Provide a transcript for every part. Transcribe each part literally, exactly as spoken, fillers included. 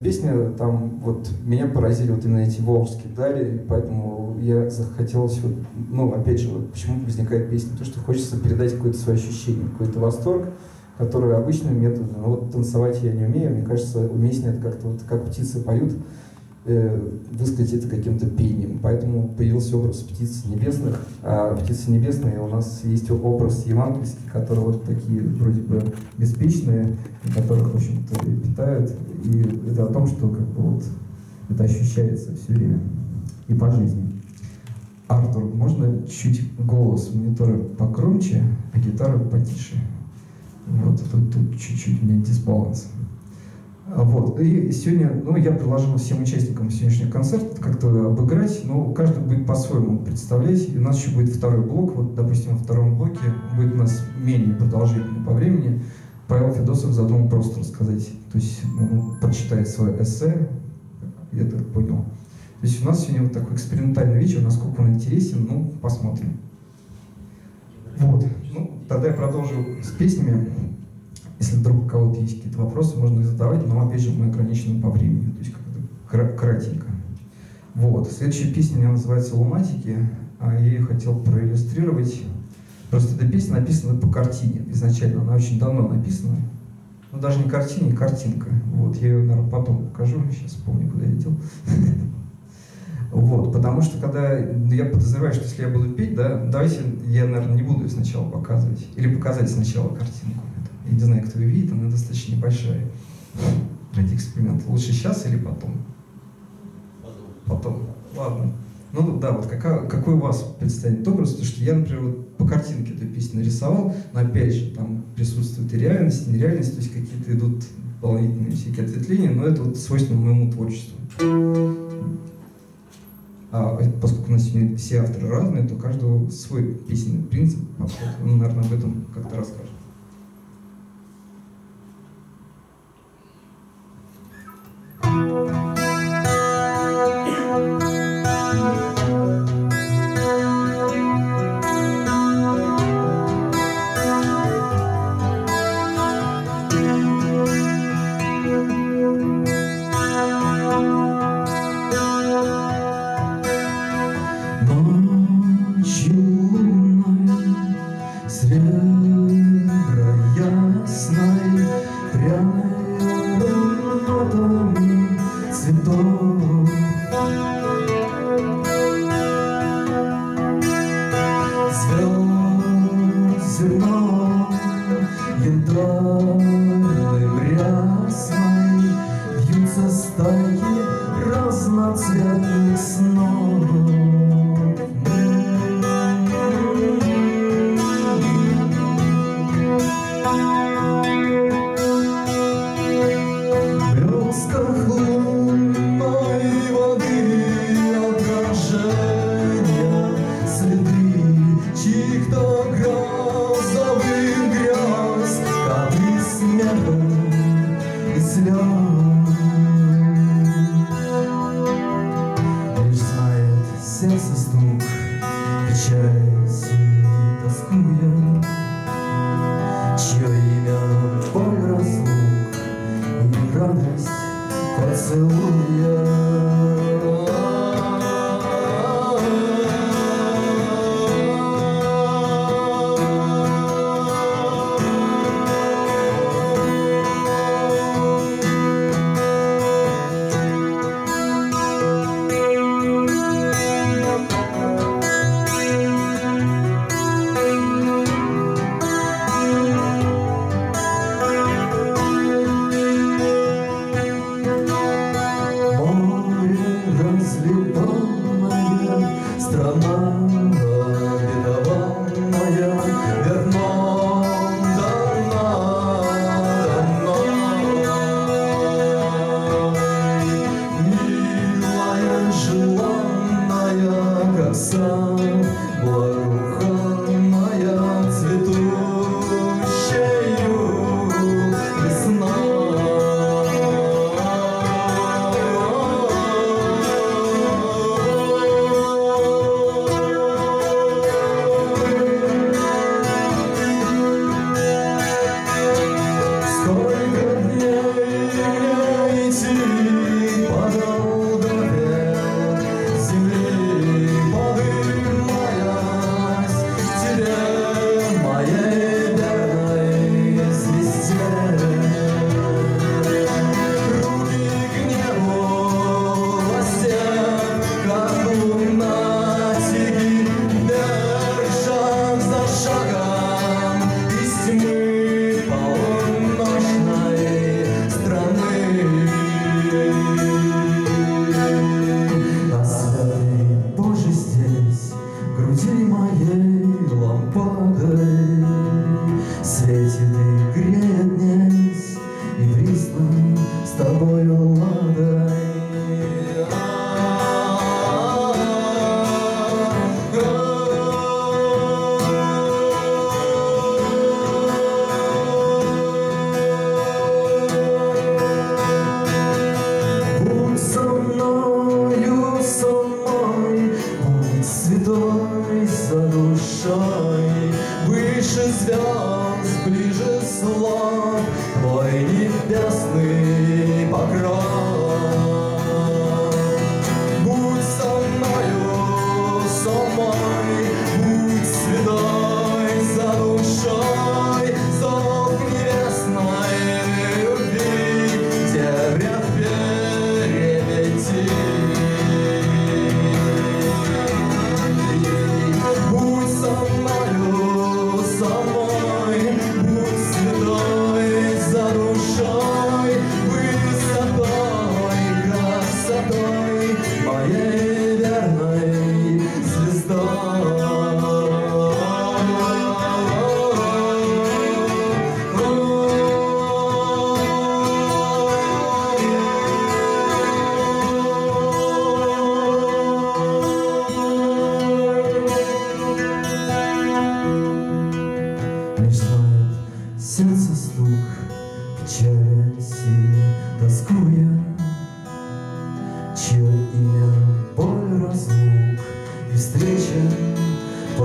Песня, там, вот, меня поразили вот именно эти волжские дали, поэтому я захотелось, вот, ну, опять же, вот, почему возникает песня, то, что хочется передать какое-то свое ощущение, какой-то восторг, который обычным методом, ну, вот, танцевать я не умею, мне кажется, уместнее это как-то, вот, как птицы поют, э, высказать это каким-то пением, поэтому появился образ птиц небесных, а птицы небесные у нас есть образ евангельский, которые вот такие, вроде бы, беспечные, которых, в общем-то, питают. И это о том, что как бы вот это ощущается все время и по жизни. Артур, можно чуть голос монитора погромче, а гитару потише? Вот, тут, тут чуть-чуть у меня дисбаланс. Вот, и сегодня, ну, я предложил всем участникам сегодняшнего концерта как-то обыграть, но каждый будет по-своему представлять. И у нас еще будет второй блок, вот, допустим, во втором блоке будет у нас менее продолжительный по времени. Павел Федосов задумал просто рассказать, то есть он прочитает свое эссе, я так понял. То есть у нас сегодня вот такой экспериментальный вечер, насколько он интересен, ну, посмотрим. Вот, ну, тогда я продолжу с песнями. Если вдруг у кого-то есть какие-то вопросы, можно их задавать, но, опять же, мы ограничены по времени, то есть как-то кратенько. Вот, следующая песня у меня называется «Лунатики», а я ее хотел проиллюстрировать. Просто эта песня написана по картине изначально, она очень давно написана. Ну, даже не картине, а картинка. Вот, я ее, наверное, потом покажу, сейчас помню, куда я дел. Вот, потому что, когда я подозреваю, что если я буду петь, да, давайте я, наверное, не буду ее сначала показывать. Или показать сначала картинку. Я не знаю, кто ее видит, она достаточно небольшая. Ради эксперимента. Лучше сейчас или потом? Потом. Ладно. Ну да, вот какая, какой у вас предстоит образ, потому что я, например, вот по картинке эту песню нарисовал, но опять же там присутствует и реальность, и нереальность, то есть какие-то идут дополнительные всякие ответвления, но это вот свойственно моему творчеству. А поскольку у нас сегодня все авторы разные, то у каждого свой песенный принцип, подход. Он, наверное, об этом как-то расскажет. Oh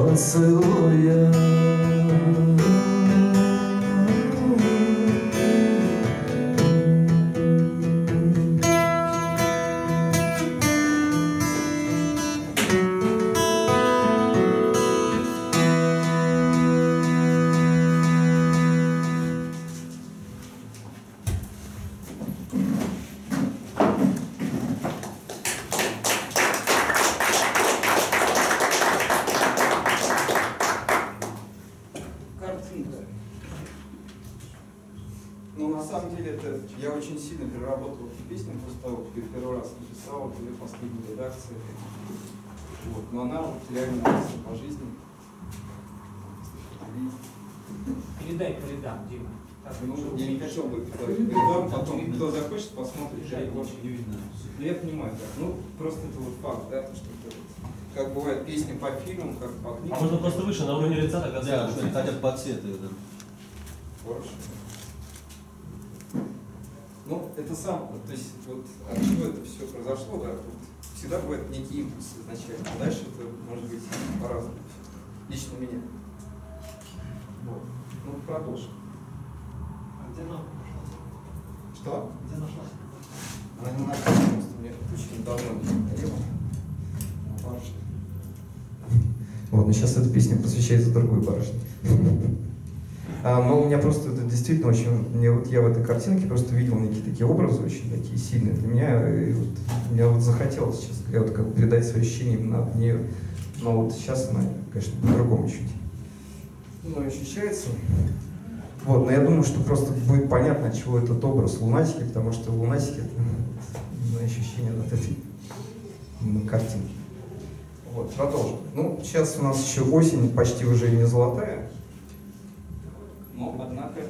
поцелуя. Ну, на самом деле, это я очень сильно переработал эту песню после того, как я первый раз написал, это ее последняя редакция. Вот. Но она вот реально нравится по жизни. Передай по рядам, Дима. Так, ну, я не хотел бы передам, потом кто захочет, посмотрит. не видно. Ну, я понимаю, да. Ну, просто это вот факт, да, то, что это, как бывает песни по фильмам, как по книгам. А можно просто выше, на уровне лица тогда? Да, что они хотят под цвет. Хорошо. Ну, это сам, то есть, вот от чего это все произошло, да, вот, всегда бывает некий импульс изначально, а дальше это может быть по-разному, лично меня. Вот. Ну, продолжим. А где она нашлась? Что? Где нашлась? Она не нашлась, потому что мне очень давно не надоело. Барышня. Вот, но сейчас эта песня посвящается другой барышне. А, но у меня просто это действительно очень, мне вот я в этой картинке просто видел некие такие образы очень такие сильные для меня, и вот, мне вот захотелось сейчас я вот как передать свои ощущения именно от нее, но вот сейчас она, конечно, по-другому чуть. Ну, ощущается. Вот, но я думаю, что просто будет понятно, от чего этот образ лунатики, потому что лунатики это ощущение от этой картинки. Вот, продолжим. Ну, сейчас у нас еще осень, почти уже не золотая. Но, однако,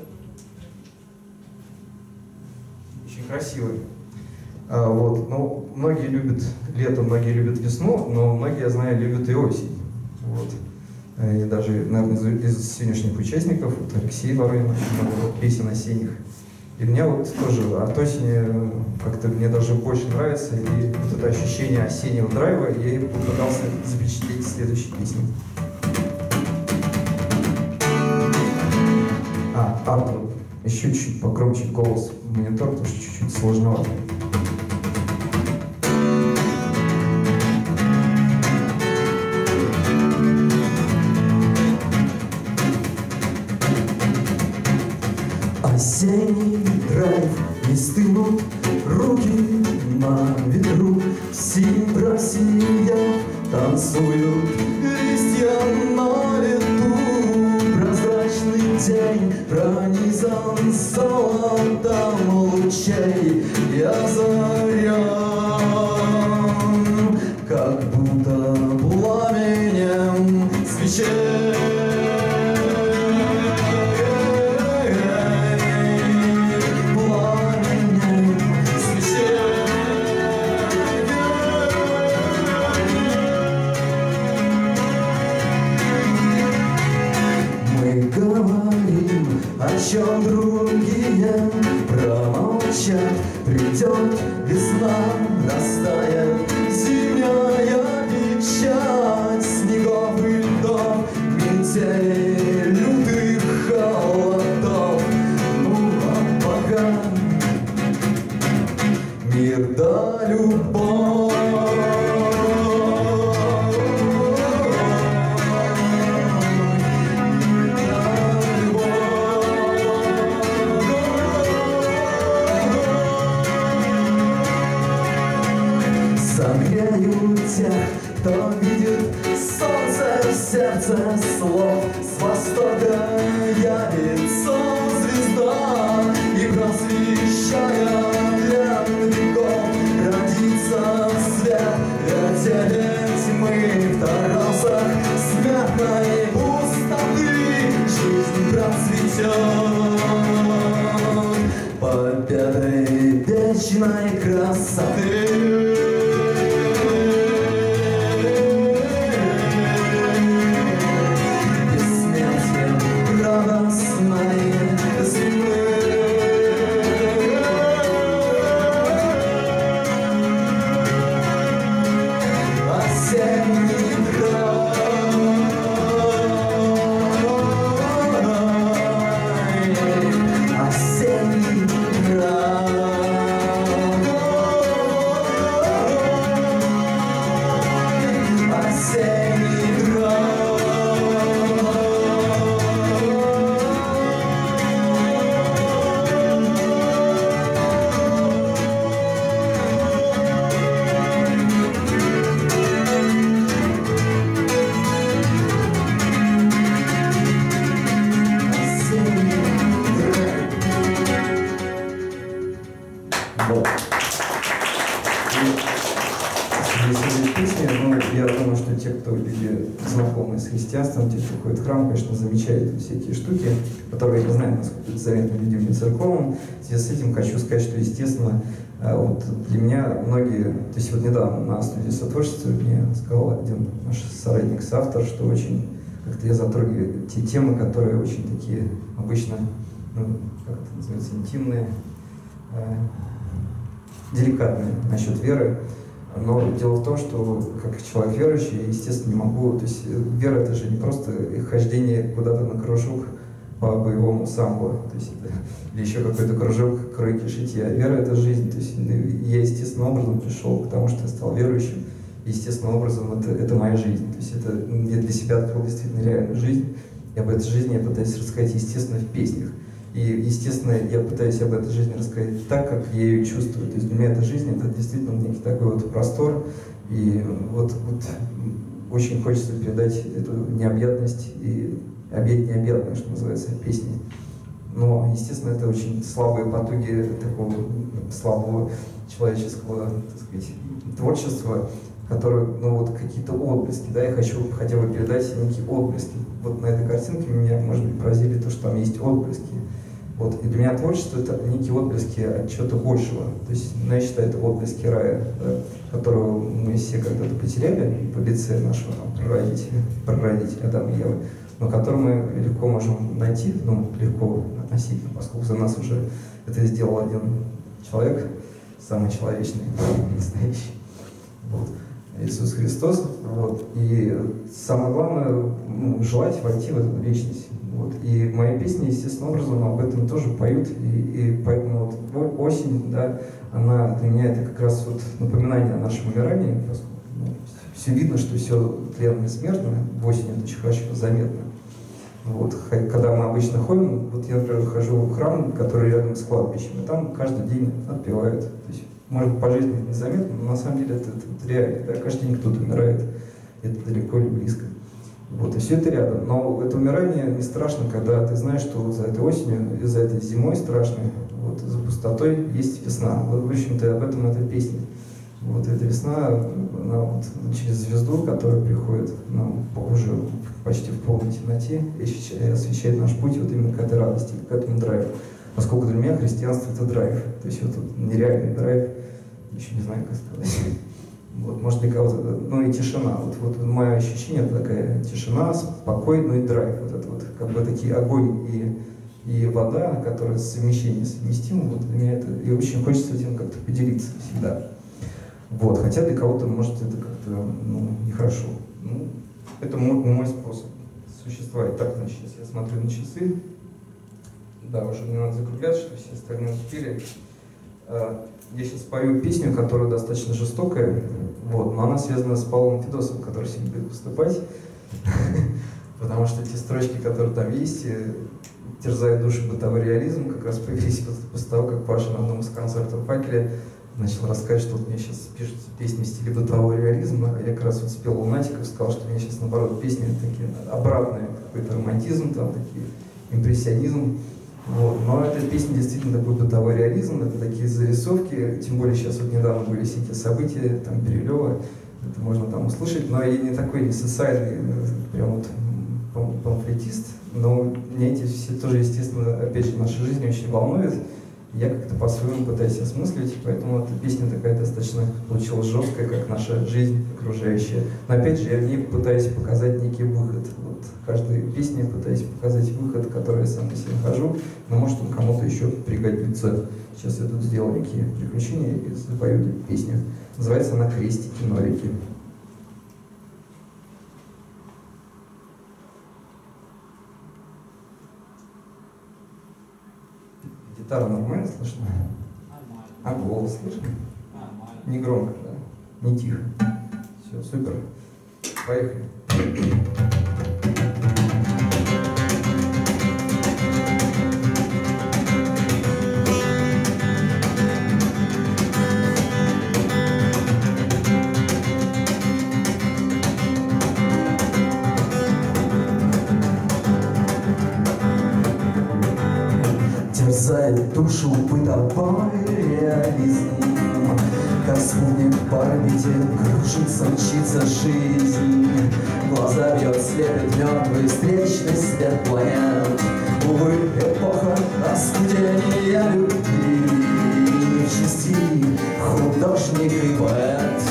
очень красивый. А, вот, ну, многие любят лето, многие любят весну, но многие, я знаю, любят и осень. Вот. И даже, наверное, из, из сегодняшних участников, вот Алексей Воронин, очень много песен осенних. И мне вот тоже от осени как-то мне даже больше нравится, и вот это ощущение осеннего драйва я и попытался запечатлеть в следующей песне. А, Артур, еще чуть погромче голос в монитор, потому что чуть-чуть сложновато. Осенний драйв, не стынут руки на ветру, синь просияв, танцуют листья на лету. Прозрачный день пронизан золотом лучей, я зарян, как будто пламенем свечей. О чем другие промолчат, придет весна, растает зимняя печать снегов и льдов, метели лютых холодов. Ну а пока мир да любовь. Тех, кто видит солнце в сердце слов, с востока явится звезда, и просвещая для веков родится свет, вертели тьмы в торосах смертной пустоты, жизнь процветет победой вечной красоты. Осенний драйв. Если песни, ну, я думаю, что те, кто люди знакомы с христианством, те, кто ходит в храм, конечно, замечают всякие штуки, которые, я не знаю, насколько это заметно людям не церковным. В связи с этим хочу сказать, что, естественно, вот для меня многие, то есть вот недавно на студии сотворчества мне сказал один наш соратник, соавтор, что очень как-то я затрагиваю те темы, которые очень такие обычно, ну, как это называется, интимные, э, деликатные насчет веры. Но дело в том, что как человек верующий, я, естественно, не могу, то есть вера — это же не просто хождение куда-то на кружок по боевому самбо, то есть это, или еще какой-то кружок кройки шитья. Вера — это жизнь, то есть я естественным образом пришел к тому, что я стал верующим, естественным образом это, это моя жизнь, то есть это я для себя открыл действительно реальную жизнь, и об этой жизни я пытаюсь рассказать, естественно, в песнях. И, естественно, я пытаюсь об этой жизни рассказать так, как я ее чувствую. То есть для меня эта жизнь — это действительно некий такой вот простор. И вот, вот очень хочется передать эту необъятность и объять необъятное, что называется, песни. Но, естественно, это очень слабые потуги такого слабого человеческого, так сказать, творчества, которые, ну вот какие-то отблески, да, я хочу хотя бы передать некие отблески. Вот на этой картинке меня, может быть, поразили то, что там есть отблески. Вот, и для меня творчество — это некие отблески от чего-то большего. То есть, ну, я считаю, это отблески рая, да, которого мы все когда-то потеряли по лице нашего там, прародителя, прародителя Адама и Евы, но который мы легко можем найти, ну, легко относительно, поскольку за нас уже это сделал один человек, самый человечный, настоящий. Вот. Иисус Христос, вот, и самое главное, ну, желать войти в эту вечность. Вот. И мои песни, естественным образом, об этом тоже поют, и, и поэтому вот осень, да, она для меня это как раз вот напоминание о нашем умирании, поскольку ну, все видно, что все тленно и смертно, в осень это очень хорошо заметно. Вот. Когда мы обычно ходим, вот я, например, хожу в храм, который рядом с кладбищем, и там каждый день отпевают. То есть, может быть, по жизни это незаметно, но на самом деле это, это, это реально. Да? Каждый день кто-то умирает, это далеко или близко. Вот, и все это рядом. Но это умирание не страшно, когда ты знаешь, что вот за этой осенью и за этой зимой страшной, вот, за пустотой есть весна. Вот, в общем-то, об этом эта песня. Вот эта весна, она вот через звезду, которая приходит нам уже почти в полной темноте, и освещает наш путь вот именно к этой радости, к этому драйву. Поскольку для меня христианство — это драйв. То есть вот этот нереальный драйв, еще не знаю, как сказать. Вот, может, для кого-то, ну и тишина. Вот, вот мое ощущение — это такая тишина, спокой, ну и драйв. Вот это вот, как бы такие огонь и, и вода, которые совмещение совместимы. Вот для меня это, и очень хочется этим как-то поделиться всегда. Вот, хотя для кого-то, может, это как-то, ну, нехорошо. Ну, это мой, мой способ существовать. Так, значит, сейчас я смотрю на часы. Да, уже не надо закругляться, что все остальные успели. Я сейчас спою песню, которая достаточно жестокая, вот, но она связана с Павлом Федосовым, который сегодня будет выступать, потому что те строчки, которые там есть, терзают душу бытовой реализм, как раз появились после того, как Паша на одном из концертов в «Факеле» начал рассказывать, что вот мне сейчас пишутся песни в стиле бытового реализма, а я как раз вот спел «Лунатиков», сказал, что мне сейчас, наоборот, песни такие обратные, какой-то романтизм, там, такие, импрессионизм. Вот. Но эта песня действительно такой бытовой реализм, это такие зарисовки, тем более сейчас вот недавно были все эти события, там, Перелева, это можно там услышать, но я не такой не социальный, прям вот памфлетист, но меня эти все тоже, естественно, опять же, наша жизнь очень волнует, я как-то по-своему пытаюсь осмыслить, поэтому эта песня такая достаточно получилась жесткая, как наша жизнь окружающая. Но опять же, я в ней пытаюсь показать некий выход. Вот в каждой песне пытаюсь показать выход, который я сам на себе нахожу, но может он кому-то еще пригодится. Сейчас я тут сделал некие приключения и запою эту песню. Называется она «Крестики-нолики». Гитара нормально слышно? Нормально. А голос слышно? Нормально. Не громко, да? Не тихо. Все, супер. Поехали. Терзает душу бытовой реализм, как спутник по орбите, кружится, мчится жизнь. Глаза бьет, слепит мертвый встречный свет планет. Увы, эпоха оскудения любви, не в чести художник и поэт.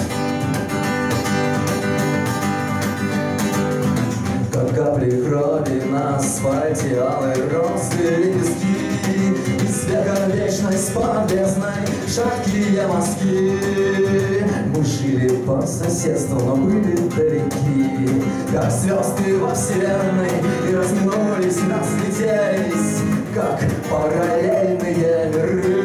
Как капли крови на асфальте, алые розы лепестки, из века вечность под бездной, шаткие мазки. Мы жили по соседству, но были далеки, как звезды во вселенной, и разминулись, разлетелись, как параллельные миры.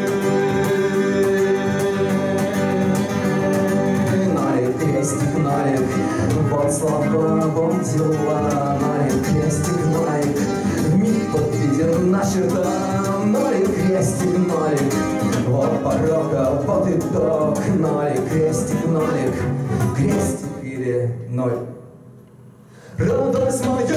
Налик, крестик, налик, вот слова, вот дела. Налик, крестик, налик, вмиг подведен на черта. Налик, крестик, налик, вот порог, а вот итог. Налик, крестик, налик, крестик или ноль. Радость моя,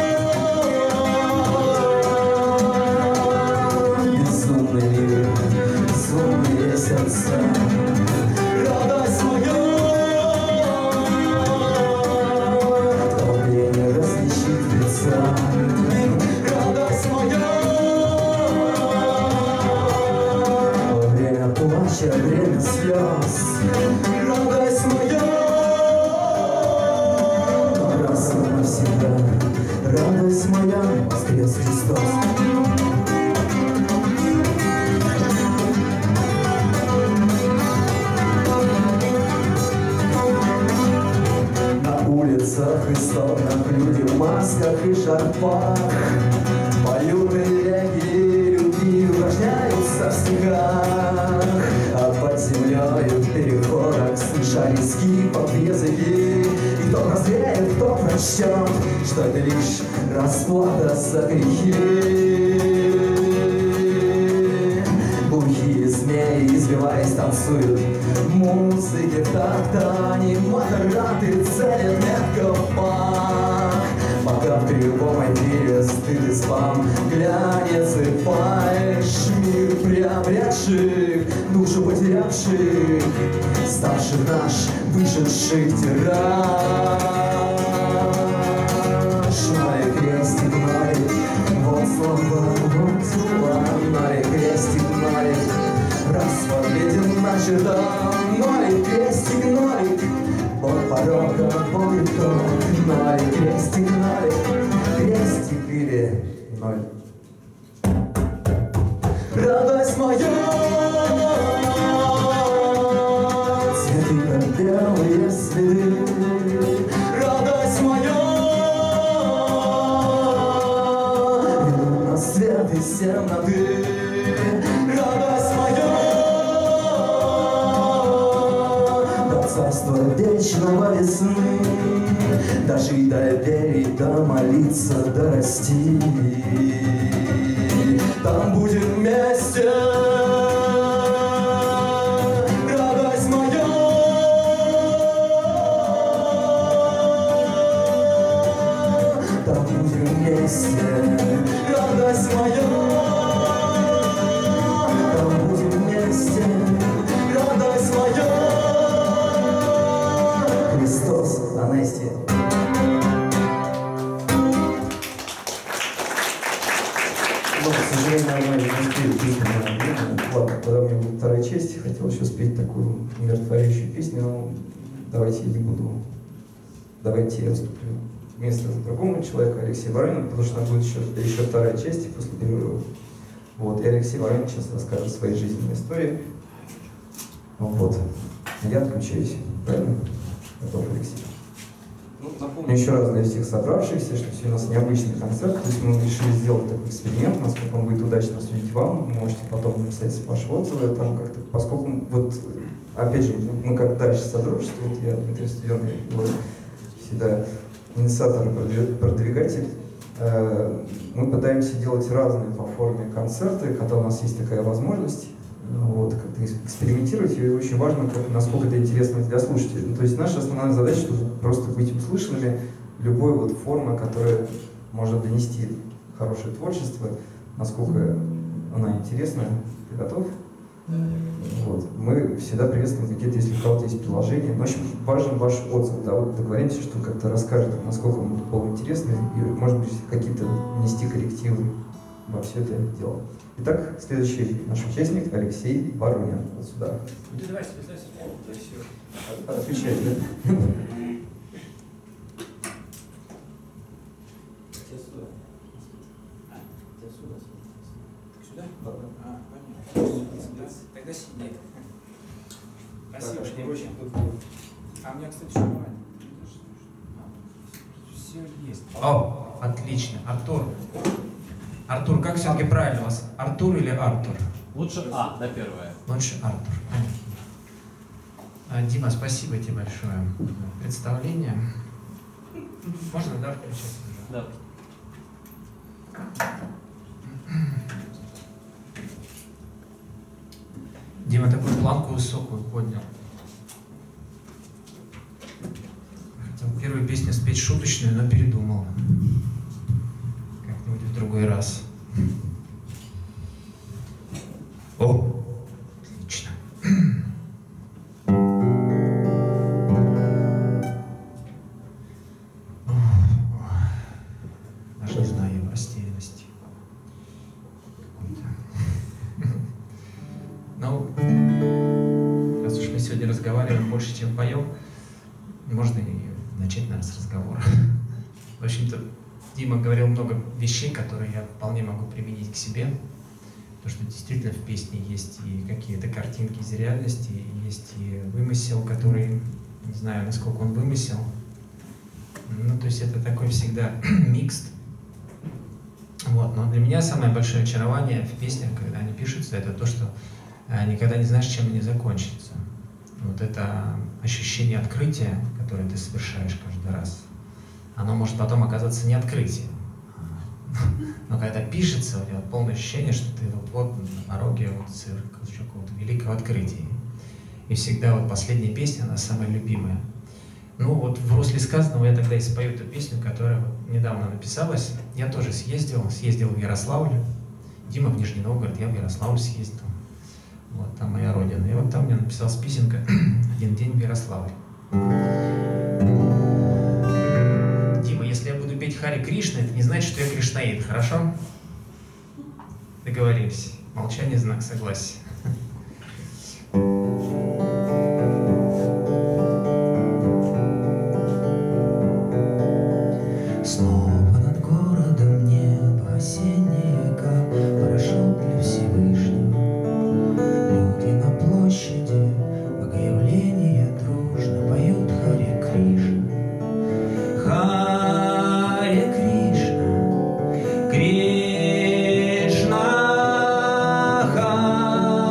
безумный мир, безумные сердца. Радость моя, толпе не различит лица. Радость моя, время плача, время слез. Радость моя, раз и навсегда. Радость моя, воскрес Христос. На улицах и стонах люди в масках и шарфах поют элегии любви, упражняются в стихах. А под землей в переходах слышались скипов языки. И кто прозреет, кто прочтет, что это лишь расплата за грехи. Глухие змеи, извиваясь, танцуют в музыке в такт. Аниматораты целят метко в пах. Пока в кривом эфире стыд и спам, глянец и фальшь. Мир приобретших, душу потерявших, ставших наш, вышедших тираж. Налик, крестик, налик, вот слова, вот дела. Налик, крестик, налик, раз подведен на черта. Налик, крестик, налик, вот порог, вот итог. Налик, крестик, налик, крестик или ноль. Радость моя, цветы как белые следы. Радость моя, иду на свет из темноты. Радость моя, до царства вечного весны, дожить, доверить, домолиться, дорасти. Там будем вместе. Радость моя, там будем вместе. Радость моя, там будем вместе. Радость моя, Христос, Анестия. Но, к сожалению, мы не успели петь на время. Ладно, когда у меня будет вторая часть, хотел еще спеть такую умиротворяющую песню, но давайте я не буду. Давайте я вступлю вместо другого человека, Алексея Воронина, потому что там будет еще, еще вторая часть после перерыва. Вот, и Алексей Воронин сейчас расскажет свои жизненные истории. Вот. Я отключаюсь. Правильно? Готов, Алексей? Ну, Напомню напомню, еще раз для всех собравшихся, что сегодня у нас необычный концерт, то есть мы решили сделать такой эксперимент, насколько он будет удачно судить вам, вы можете потом написать ваши отзывы, там как-то, поскольку, вот, опять же, мы как дальше содружество, вот я, Дмитрий Студенко, его всегда инициатор и продвигатель, э, мы пытаемся делать разные по форме концерты, когда у нас есть такая возможность, вот, как-то экспериментировать, и очень важно, как, насколько это интересно для слушателей. Ну, то есть наша основная задача, чтобы просто быть услышанными любой вот формы, которая может донести хорошее творчество, насколько она интересна. Ты готов? Вот. Мы всегда приветствуем какие-то, если у кого-то есть приложения. В общем, важен ваш отзыв. Да, вот договоримся, что как-то расскажет, насколько ему было интересно, и, может быть, какие-то внести коррективы во все это дело. Итак, следующий наш участник Алексей Воронин. Вот сюда. Давай, давай, Отвечай, да? Сюда? А, понятно. Тогда сиди. Спасибо, что не очень тут. А у меня, кстати, что бывает? Все есть. О, отлично. Артур. Артур, как все-таки правильно у вас? Артур или Артур? Лучше А, да, первое. Лучше Артур. А, Дима, спасибо тебе большое за представление. Можно, да, включать? Да. Дима такую планку высокую поднял. Хотел первую песню спеть шуточную, но передумал. Как-нибудь в другой раз. О, отлично. Даже не знаю, я в растерянности. Ну, раз уж мы сегодня разговариваем больше, чем поем, можно и начать, наверное, с разговора. В общем-то, Дима говорил много вещей, которые я вполне могу применить к себе. Потому что действительно в песне есть и какие-то картинки из реальности, и есть и вымысел, который, не знаю, насколько он вымысел. Ну, то есть это такой всегда микс. Вот. Но для меня самое большое очарование в песнях, когда они пишутся, это то, что никогда не знаешь, чем они закончатся. Вот это ощущение открытия, которое ты совершаешь каждый раз, оно может потом оказаться не открытием. Но когда пишется, у тебя полное ощущение, что ты вот-вот на пороге вот какого-то великого открытия. И всегда вот последняя песня, она самая любимая. Ну вот в русле сказанного я тогда и спою эту песню, которая вот недавно написалась. Я тоже съездил, съездил в Ярославль. Дима в Нижний Новгород, я в Ярославль съездил. Вот там моя родина. И вот там мне написалась песенка «Один день в Ярославле». Дима, если я буду петь Харе Кришна, это не значит, что я кришнаит, хорошо? Договорились. Молчание — знак согласия. Снова над городом небо осеннее, как парашют для Всевышнего. Люди на площади богоявления дружно поют Харе Кришна. Харе Кришна, Кришна,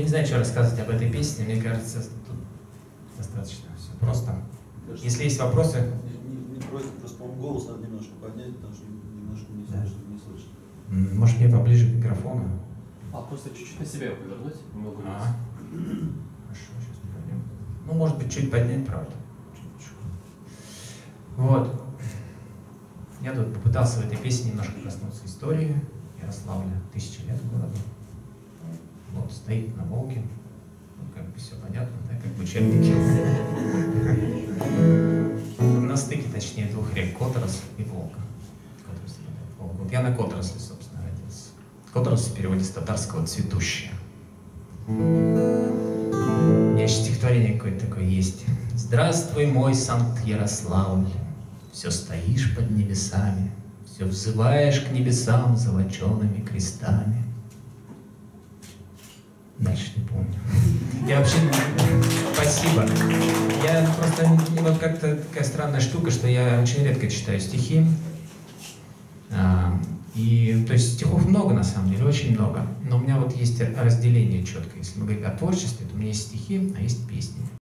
не знаю, что рассказывать об этой песне. Мне кажется, тут достаточно все просто. Кажется, Если есть вопросы... Не, не, не просит, просто, по-моему, голос надо немножко поднять, потому что немножко не Да. слышно. Не слышно. м, Может, мне поближе к микрофону? А просто чуть-чуть на себя повернуть. Много А. Хорошо, сейчас поднем. Ну, может быть, чуть поднять, правда. Чуть-чуть. Вот. Я тут попытался в этой песне немножко коснуться истории Ярославля. Тысячи лет городу. Вот, стоит на Волге. Ну, как бы все понятно, да, как в учебнике. На стыке, точнее, двух рек, Которосль и Волга. Которосль, да, Волга. Вот я на Которосли, собственно, родился. Которосль в переводе с татарского «цветущая». У меня еще стихотворение какое-то такое есть. Здравствуй, мой Санкт-Ярославль, все стоишь под небесами, все взываешь к небесам золочеными крестами. Дальше не помню. Я вообще... Спасибо. Я просто... Вот как-то такая странная штука, что я очень редко читаю стихи. А, и, то есть стихов много, на самом деле, очень много. Но у меня вот есть разделение четкое. Если мы говорим о творчестве, то у меня есть стихи, а есть песни.